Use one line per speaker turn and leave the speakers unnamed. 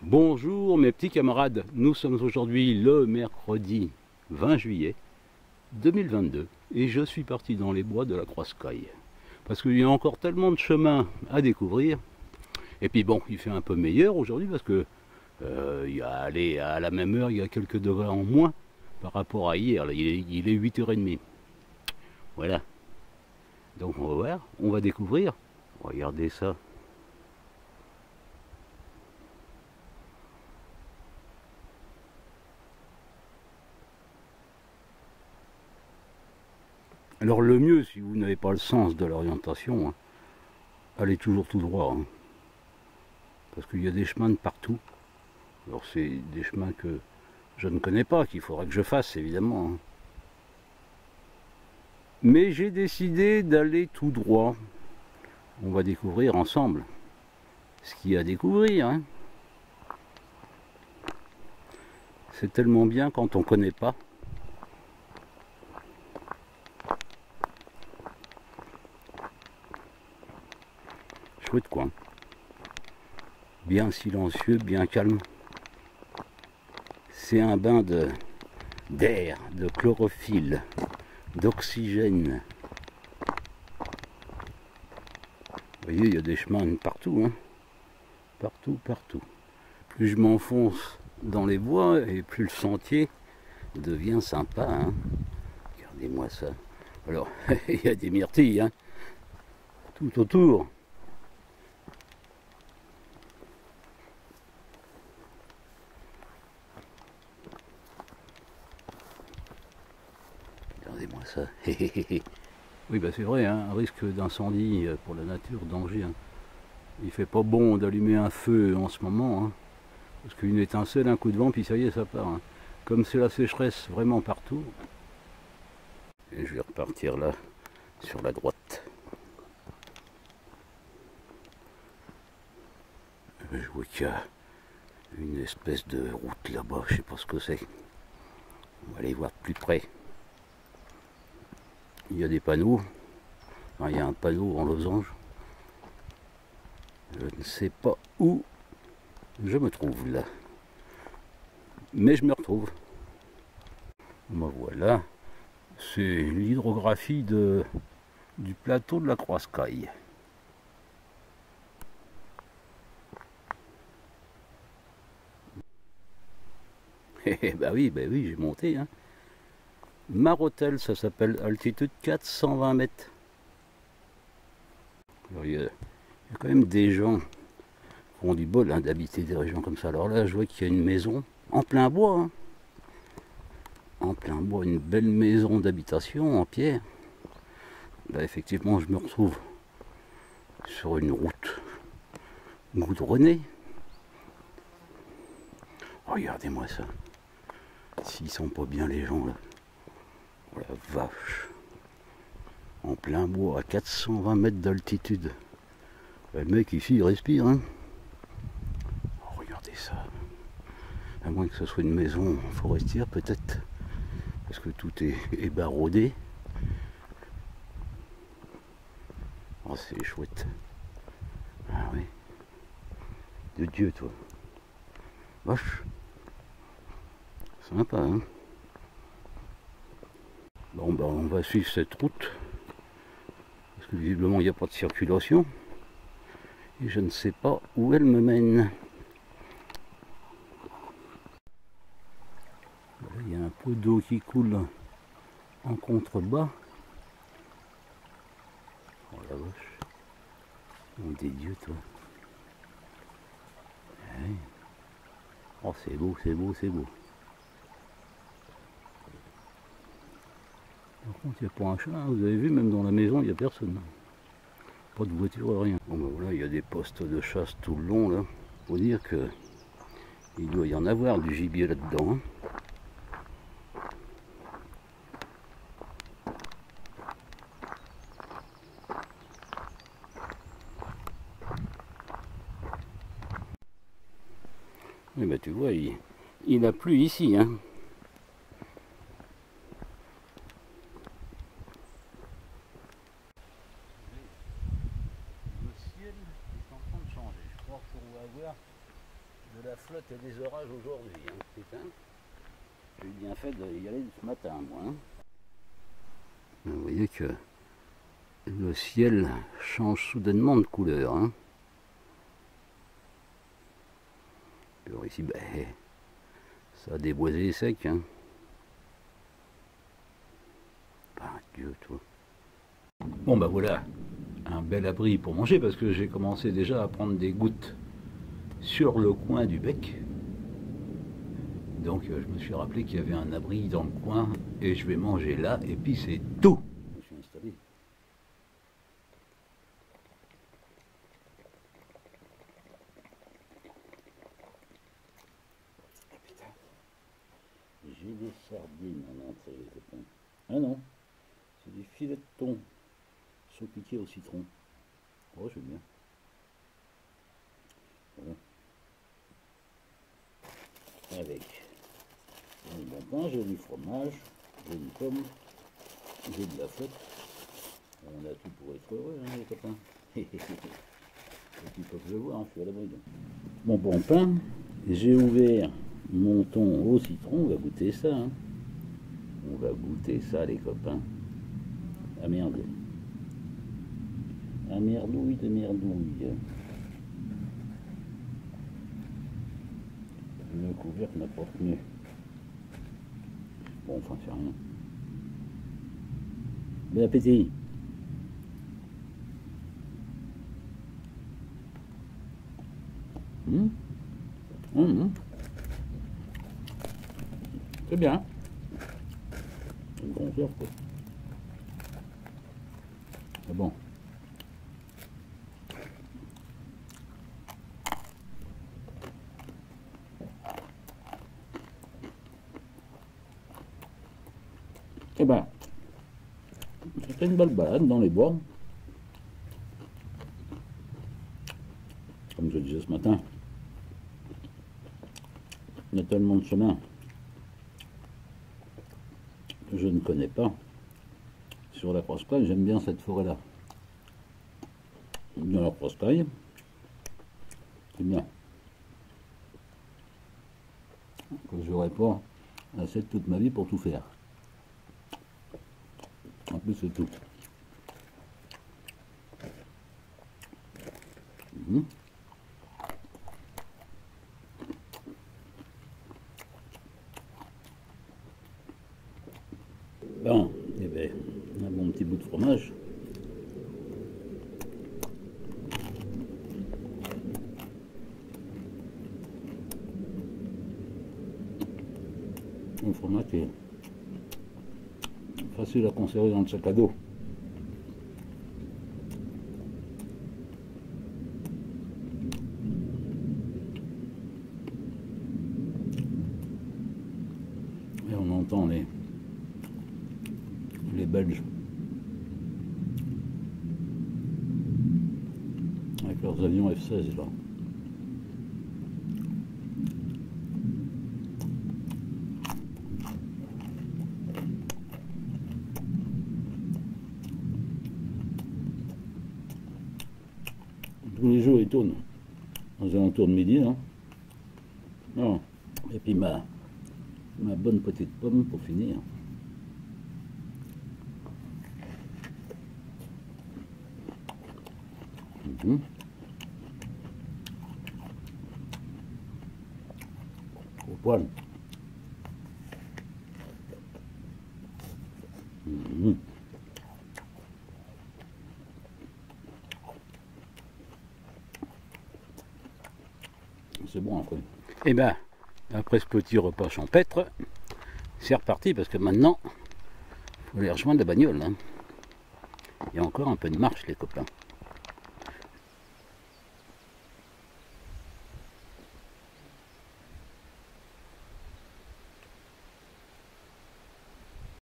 Bonjour mes petits camarades, nous sommes aujourd'hui le mercredi 20 juillet 2022 et je suis parti dans les bois de la Croiscaille parce qu'il y a encore tellement de chemins à découvrir. Et puis bon, il fait un peu meilleur aujourd'hui parce que allez, à la même heure il y a quelques degrés en moins par rapport à hier. Là, il est 8h30. Voilà, donc on va voir, on va découvrir. Regardez ça. Alors le mieux, si vous n'avez pas le sens de l'orientation, hein, allez toujours tout droit. Hein, parce qu'il y a des chemins de partout. Alors c'est des chemins que je ne connais pas, qu'il faudra que je fasse évidemment. Hein. Mais j'ai décidé d'aller tout droit. On va découvrir ensemble ce qu'il y a à découvrir. Hein. C'est tellement bien quand on ne connaît pas. Chouette coin. Bien silencieux, bien calme. C'est un bain d'air, de chlorophylle, d'oxygène. Vous voyez, il y a des chemins partout. Hein. Partout, partout. Plus je m'enfonce dans les bois et plus le sentier devient sympa. Hein. Regardez-moi ça. Alors, il y a des myrtilles hein, tout autour. Regardez-moi ça. Oui, bah c'est vrai, hein, un risque d'incendie pour la nature, danger. Hein. Il fait pas bon d'allumer un feu en ce moment. Hein. Parce qu'une étincelle, un coup de vent, puis ça y est, ça part. Hein. Comme c'est la sécheresse vraiment partout. Et je vais repartir là, sur la droite. Je vois qu'il y a une espèce de route là-bas, je sais pas ce que c'est. On va aller voir de plus près. Il y a des panneaux. Enfin, il y a un panneau en losange. Je ne sais pas où je me trouve là. Mais je me retrouve. Ben voilà. C'est l'hydrographie du plateau de la Croiscaille. Bah oui, j'ai monté. Hein. Marotel, ça s'appelle, altitude 420 mètres. Alors, il y a quand même des gens qui ont du bol hein, d'habiter des régions comme ça. Alors là, je vois qu'il y a une maison en plein bois. Hein. En plein bois, une belle maison d'habitation en pierre. Là, effectivement, je me retrouve sur une route goudronnée. Regardez-moi ça. S'ils sont pas bien les gens là. Oh la vache. En plein bois, à 420 mètres d'altitude. Le mec ici, il respire. Hein. Oh, regardez ça. À moins que ce soit une maison forestière peut-être. Parce que tout est baraudé. Oh, c'est chouette. Ah oui. De Dieu, toi. Vache. Sympa, hein. Bon, ben, on va suivre cette route. Parce que visiblement, il n'y a pas de circulation. Et je ne sais pas où elle me mène. Là, il y a un peu d'eau qui coule en contrebas. Oh la vache. Oh des dieux, toi. Ouais. Oh, c'est beau, c'est beau, c'est beau. Par contre, il n'y a pas un chat, hein. Vous avez vu, même dans la maison, il n'y a personne. Pas de voiture, rien. Bon ben voilà, il y a des postes de chasse tout le long là. Faut dire que il doit y en avoir du gibier là-dedans. Hein. Et ben tu vois, il a plu ici. Hein. Le ciel est en train de changer. Je crois qu'on va avoir de de la flotte et des orages aujourd'hui, hein, putain. J'ai bien fait d'y aller ce matin, moi. Hein. Vous voyez que le ciel change soudainement de couleur. Hein. Alors ici, ben, ça a déboisé sec. Hein. Ben, Dieu, toi. Bon, ben voilà, un bel abri pour manger parce que j'ai commencé déjà à prendre des gouttes sur le coin du bec. Donc je me suis rappelé qu'il y avait un abri dans le coin et je vais manger là et puis c'est tout. Je me suis installé. Ah putain, j'ai des sardines en entrée les copains. Ah non, c'est des filets de thon saupiqués au citron. Oh j'aime bien. Voilà. Avec un bon pain, j'ai du fromage, j'ai une pomme, j'ai de la flotte. On a tout pour être heureux, hein, les copains. Et puis peuvent le voir, hein, je suis à l'abri. Mon bon pain, j'ai ouvert mon thon au citron, on va goûter ça. Hein. On va goûter ça, les copains. Ah merde. Ah merdouille de merdouille. Le couvercle n'a pas tenu. Bon, enfin, c'est rien. Bon appétit. C'est bien. Une conserve, quoi. C'est bon. Eh ben, c'était une belle balade dans les bois. Comme je disais ce matin, il y a tellement de chemins que je ne connais pas. Sur la Croiscaille, j'aime bien cette forêt-là. Dans la Croiscaille, c'est bien. Que j'aurais pas assez de toute ma vie pour tout faire. En plus, c'est tout. Bon, et bien, un bon petit bout de fromage. Un fromage qui est facile à conserver dans le sac à dos. Et on entend les Belges avec leurs avions F-16 là. Tous les jours ils tournent aux alentours de midi là. Non. Et puis ma bonne petite pomme pour finir. Au poil. C'est bon après. Et ben, après ce petit repas champêtre, c'est reparti parce que maintenant, il faut aller rejoindre la bagnole. Hein. Il y a encore un peu de marche les copains.